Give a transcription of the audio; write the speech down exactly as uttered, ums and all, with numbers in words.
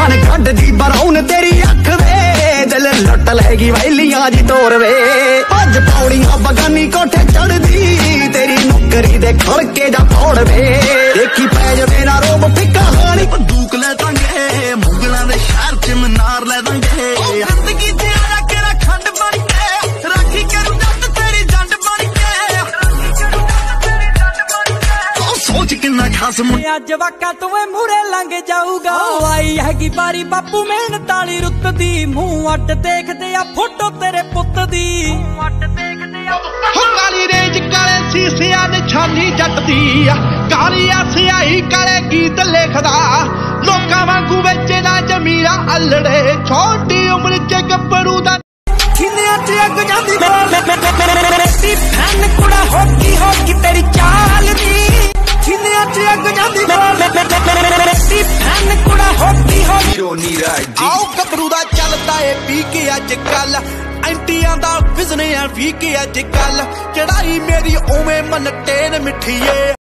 जान कट दी बराउन तेरी अख वे दिल लुट लेगी वैलियां जी तोर वे अज पौड़ियां बगानी कोठे चढ़ दी तेरी नौकरी दे खड़के जा फोड़ वे देखी पै जवे ना रोब फिक्का हानी बंदूक ले दांगे मुगलां दे शहर च मीनार ले दांगे जिंदगी च आया केरा खंड बन के राखी करूं जट तेरी जंड बन के सोच किन्ना खास अज वाका तुवे मूरे लंघ जाऊगा आई हैगी बारी बापू मेहनत वाली रुत दी मुंह अट देखदे आ फोटो तेरे पुत दी काली रेंज काले शीशिया निशानी जट दी काली सियाही काले गीत लिखदा लोकां वांगू वेचे ना जमीरा अल्लड़े छोटी उम्र च गब्बरू दा खिलिया च अग जांदी मेरी फैन कुड़ा होगी होगी तेरी चाल दी खिलिया च अग जांदी मेरी फैन कुड़ा होगी होगी आओ गब्बरू दा चलदा ए पी के अज कल एंटियां दा विजन है वी के अज कल चढ़ाई मेरी ओवें मन टेन मिठीए।